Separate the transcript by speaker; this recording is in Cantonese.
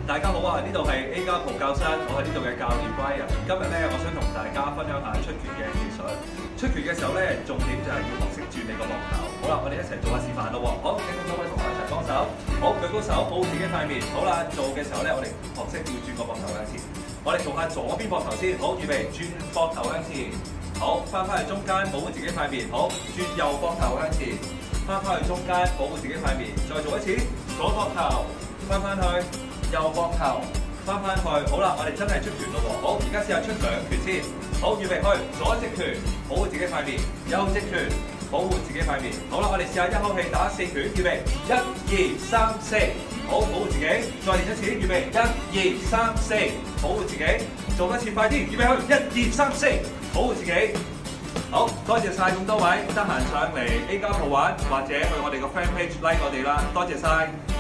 Speaker 1: 大家好啊！呢度係 A 加蒲教室，我係呢度嘅教練 Brian。今日咧，我想同大家分享下出拳嘅技術。出拳嘅時候咧，重點就係要學識轉你個膊頭。好啦，我哋一齊做下示範咯喎。好，請咁多位同學一齊幫手。好，舉高手，保護自己塊面。好啦，做嘅時候咧，我哋學識要轉個膊頭向前。我哋做下左邊膊頭先。好，預備轉膊頭向前。好，翻去中間，保護自己塊面。好，轉右膊頭向前。翻去中間，保護自己塊面。再做一次，左膊頭，翻去。右膊頭翻去，好啦，我哋真係出拳咯喎！好，而家試下出兩拳先。好，預備去，左直拳，保護自己塊面；右直拳，保護自己塊面。好啦，我哋試下一口氣打4拳，預備1、2、3、4。好，保護自己，再練一次，預備1、2、3、4，保護自己，做多次快啲，預備去1、2、3、4，保護自己。好，多謝晒咁多位，得閒上嚟 A 加蒲玩，或者去我哋個 fan page like 我哋啦，多謝晒。